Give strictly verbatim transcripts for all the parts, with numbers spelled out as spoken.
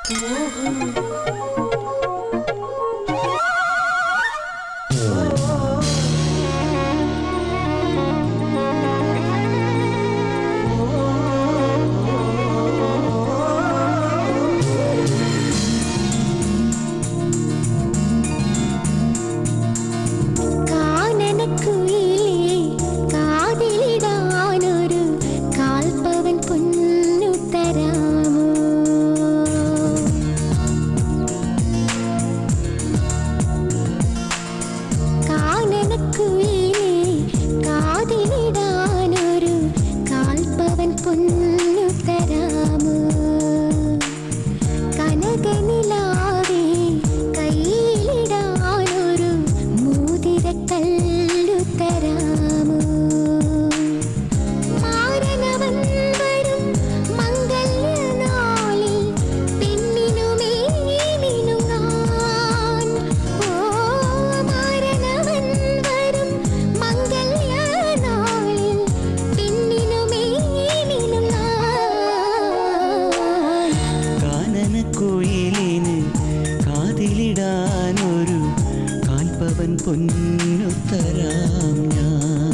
പൊന്നുത്തരാം ഞാൻ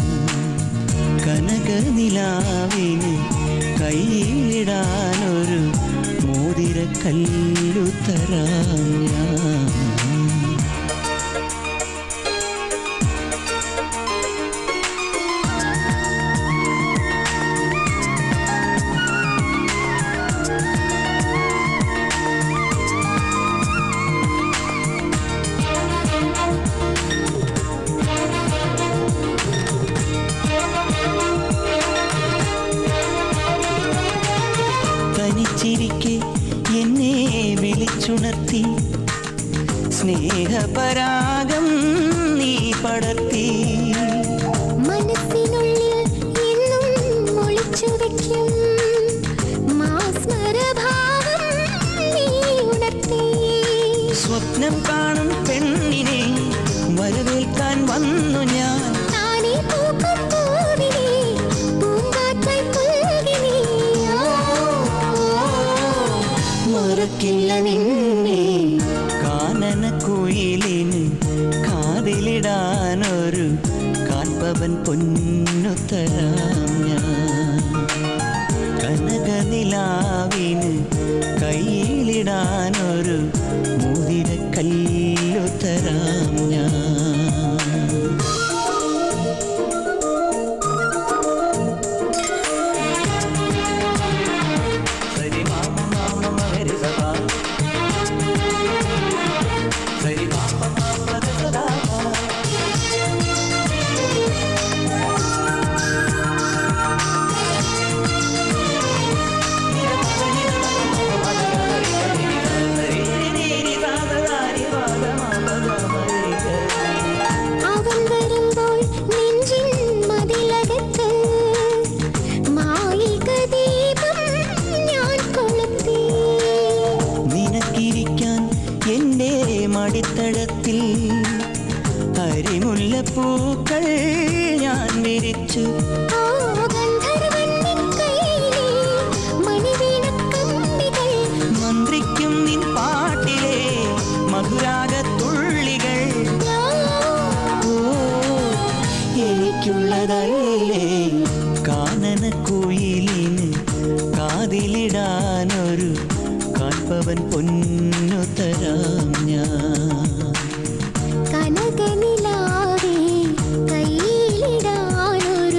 കനകനിലാവിന് കൈയിടാനൊരു മോതിരക്കല്ലുത്തരാം ഞാൻ. തനിച്ചിരിക്കെ എന്നെ വിളിച്ചുണർത്തി സ്നേഹപരാഗം നീ പടർത്തി. മനസ്സിനുള്ളിൽ എന്നും ഒളിച്ചു വയ്ക്കും മാസ്മരഭാവം നീ ഉണർത്തി. സ്വപ്നം കാണും പെണ്ണിനെ വരവേൽക്കാൻ വന്നു ഞാൻ. മറക്കില്ല നിന്നെ കാനനക്കുയിലിന് കാതിലിടാനൊരു കാൽപ്പവൻ പൊന്നുത്തരാം ഞാൻ. കനകനിലാവിന് കയ്യിലിടാനൊരു മോതിരക്കല്ലുത്തരാം ഞാൻ. എന്റെ മടിത്തടത്തിൽ അരിമുല്ലപ്പൂക്കൾ ഞാൻ വിരിച്ചു. മന്ത്രിക്കും നിൻ പാട്ടിലെ മധുരാഗത്തുള്ളികൾ എനിക്കുള്ളതല്ലേ. കാനനക്കുയിലിന് കാതിലിടാനൊരു കാൽപ്പവൻ പൊന്നുത്തരാം ഞാൻ. കനകനിലാവേ കയ്യിലിടാനൊരു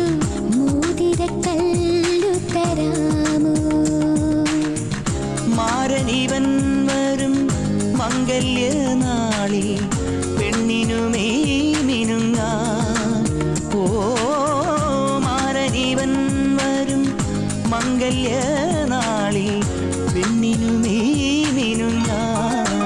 മോതിരക്കല്ലുത്തരാമോ. മാരനിവൻ വരും മംഗല്യനാളിൽ പെണ്ണിനുമേ മിനുങ്ങാൻ. ഓ മാരനിവൻ വരും മംഗല്യനാളിൽ പെണ്ണിനുമേ മിനുങ്ങാൻ.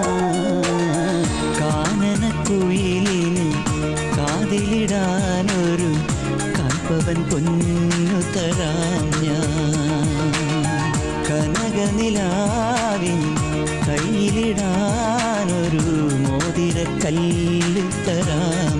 കാനനക്കുയിലിന് കാതിലിടാനൊരു കാൽപ്പവൻ പൊന്നുത്തരാം ഞാൻ. കനകനിലാവിൻ കയ്യിലിടാനൊരു മോതിരക്കല്ലുത്തരാം.